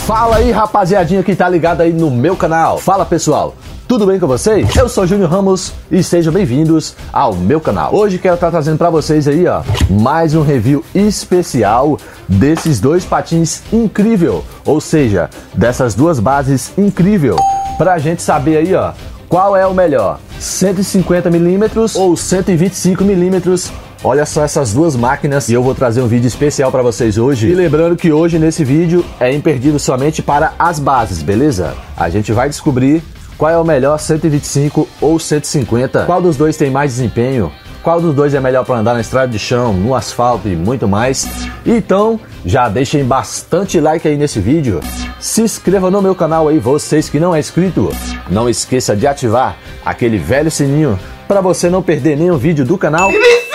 Fala aí, rapaziadinha que tá ligado aí no meu canal. Fala, pessoal, tudo bem com vocês? Eu sou Júnior Ramos e sejam bem-vindos ao meu canal. Hoje quero estar trazendo pra vocês aí, ó, mais um review especial desses dois patins incrível, ou seja, dessas duas bases incrível, pra gente saber aí, ó, qual é o melhor, 150mm ou 125mm. Olha só essas duas máquinas e eu vou trazer um vídeo especial para vocês hoje. E lembrando que hoje nesse vídeo é imperdível somente para as bases, beleza? A gente vai descobrir qual é o melhor, 125 ou 150, qual dos dois tem mais desempenho, qual dos dois é melhor para andar na estrada de chão, no asfalto e muito mais. Então já deixem bastante like aí nesse vídeo, se inscreva no meu canal aí, vocês que não é inscrito, não esqueça de ativar aquele velho sininho para você não perder nenhum vídeo do canal.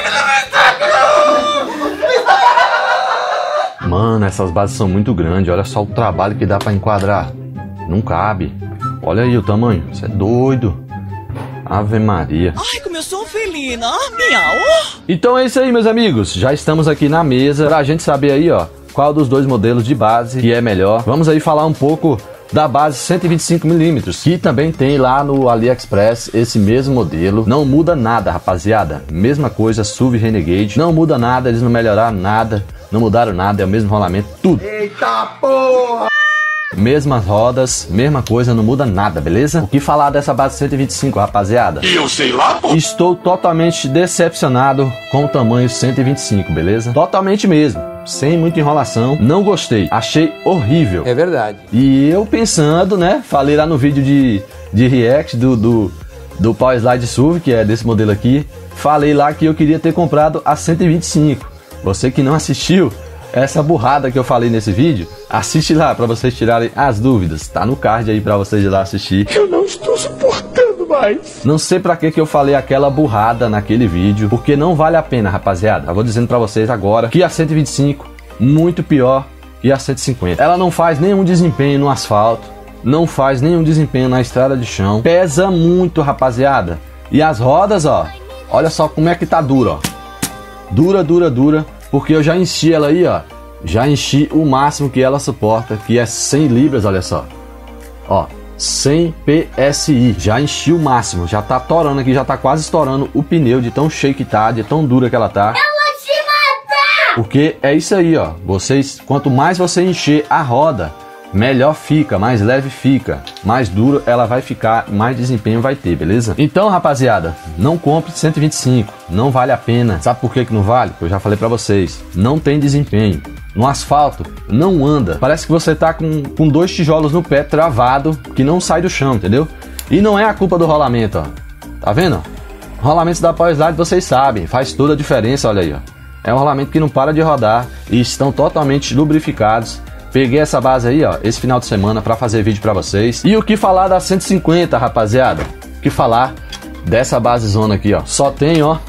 Mano, essas bases são muito grandes, olha só o trabalho que dá pra enquadrar. Não cabe. Olha aí o tamanho, você é doido. Ave Maria. Ai, como eu sou felina, miau. Então é isso aí, meus amigos. Já estamos aqui na mesa pra gente saber aí, ó, qual dos dois modelos de base que é melhor. Vamos aí falar um pouco da base 125mm, que também tem lá no AliExpress esse mesmo modelo. Não muda nada, rapaziada. Mesma coisa, SUV Renegade. Não muda nada, eles não melhoraram nada. Não mudaram nada, é o mesmo rolamento, tudo. Eita porra! Mesmas rodas, mesma coisa, não muda nada, beleza? O que falar dessa base 125, rapaziada? Eu sei lá, pô! Estou totalmente decepcionado com o tamanho 125, beleza? Totalmente mesmo, sem muita enrolação. Não gostei, achei horrível. É verdade. E eu pensando, né? Falei lá no vídeo de react do Power Slide SUV, que é desse modelo aqui. Falei lá que eu queria ter comprado a 125. Você que não assistiu essa burrada que eu falei nesse vídeo, assiste lá para vocês tirarem as dúvidas. Tá no card aí para vocês ir lá assistir. Eu não estou suportando mais. Não sei para que eu falei aquela burrada naquele vídeo, porque não vale a pena, rapaziada. Eu vou dizendo para vocês agora que a 125 muito pior que a 150. Ela não faz nenhum desempenho no asfalto, não faz nenhum desempenho na estrada de chão. Pesa muito, rapaziada. E as rodas, ó, olha só como é que tá dura, ó. Dura, dura, dura, porque eu já enchi ela aí, ó. Já enchi o máximo que ela suporta, que é 100 libras, olha só. Ó, 100 PSI. Já enchi o máximo, já tá torando aqui, já tá quase estourando o pneu de tão cheio que tá, de tão dura que ela tá. Eu vou te matar! Porque é isso aí, ó. Vocês, quanto mais você encher a roda, melhor fica, mais leve fica, mais duro ela vai ficar, mais desempenho vai ter, beleza? Então, rapaziada, não compre 125, não vale a pena. Sabe por que não vale? Eu já falei pra vocês, não tem desempenho. No asfalto, não anda. Parece que você tá com dois tijolos no pé travado, que não sai do chão, entendeu? E não é a culpa do rolamento, ó. Tá vendo? Rolamentos da Power Slide, vocês sabem, faz toda a diferença, olha aí, ó. É um rolamento que não para de rodar e estão totalmente lubrificados. Peguei essa base aí, ó, esse final de semana para fazer vídeo para vocês. E o que falar da 150, rapaziada? O que falar dessa base zona aqui, ó? Só tenho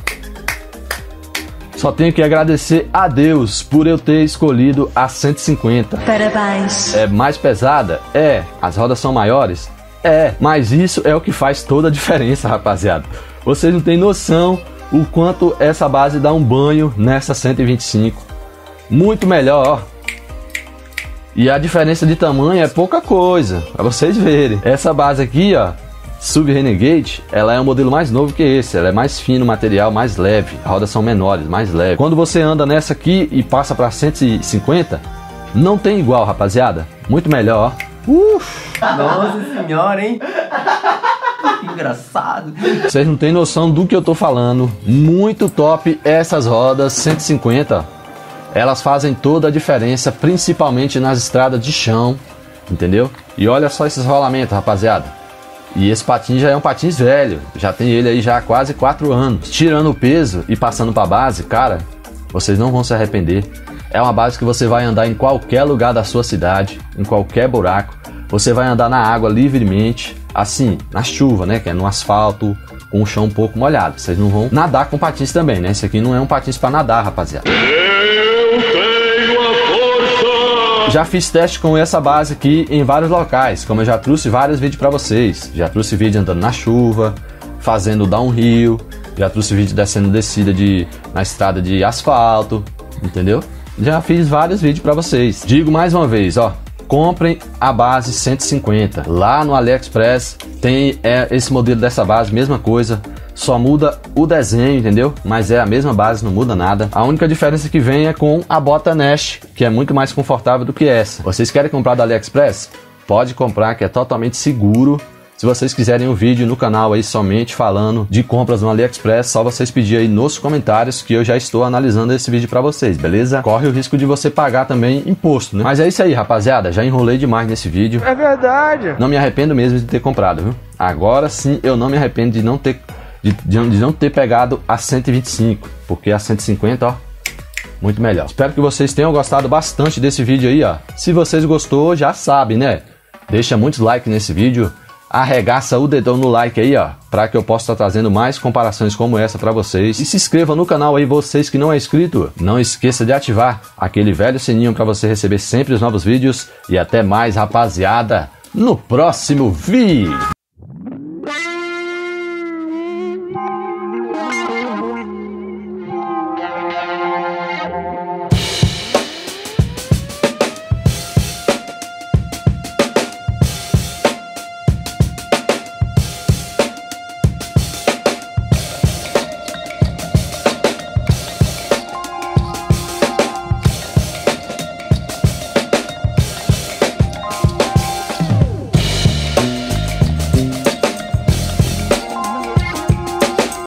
que agradecer a Deus por eu ter escolhido a 150. Parabéns. É mais pesada? É. As rodas são maiores? É. Mas isso é o que faz toda a diferença, rapaziada. Vocês não têm noção o quanto essa base dá um banho nessa 125. Muito melhor, ó. E a diferença de tamanho é pouca coisa, para vocês verem. Essa base aqui, ó, SUV Renegade, ela é um modelo mais novo que esse. Ela é mais fino, material mais leve, as rodas são menores, mais leve. Quando você anda nessa aqui e passa para 150, não tem igual, rapaziada. Muito melhor, ó. Nossa senhora, hein? Que engraçado. Vocês não têm noção do que eu tô falando. Muito top essas rodas 150, ó. Elas fazem toda a diferença, principalmente nas estradas de chão, entendeu? E olha só esses rolamentos, rapaziada. E esse patins já é um patins velho, já tem ele aí já há quase 4 anos. Tirando o peso e passando para a base, cara, vocês não vão se arrepender. É uma base que você vai andar em qualquer lugar da sua cidade, em qualquer buraco. Você vai andar na água livremente, assim, na chuva, né? Que é no asfalto, com o chão um pouco molhado. Vocês não vão nadar com patins também, né? Esse aqui não é um patins para nadar, rapaziada. Já fiz teste com essa base aqui em vários locais, como eu já trouxe vários vídeos para vocês. Já trouxe vídeo andando na chuva, fazendo downhill, já trouxe vídeo descendo descida na estrada de asfalto, entendeu? Já fiz vários vídeos para vocês. Digo mais uma vez, ó, comprem a base 150. Lá no AliExpress tem esse modelo dessa base, mesma coisa. Só muda o desenho, entendeu? Mas é a mesma base, não muda nada. A única diferença que vem é com a bota Nest, que é muito mais confortável do que essa. Vocês querem comprar da AliExpress? Pode comprar, que é totalmente seguro. Se vocês quiserem um vídeo no canal aí somente falando de compras no AliExpress, só vocês pedirem aí nos comentários que eu já estou analisando esse vídeo pra vocês, beleza? Corre o risco de você pagar também imposto, né? Mas é isso aí, rapaziada. Já enrolei demais nesse vídeo. É verdade. Não me arrependo mesmo de ter comprado, viu? Agora sim eu não me arrependo de não ter pegado a 125, porque a 150, ó, muito melhor. Espero que vocês tenham gostado bastante desse vídeo aí, ó. Se vocês gostou, já sabe, né? Deixa muitos likes nesse vídeo. Arregaça o dedão no like aí, ó, para que eu possa estar trazendo mais comparações como essa para vocês. E se inscreva no canal aí, vocês que não é inscrito. Não esqueça de ativar aquele velho sininho para você receber sempre os novos vídeos. E até mais, rapaziada, no próximo vídeo.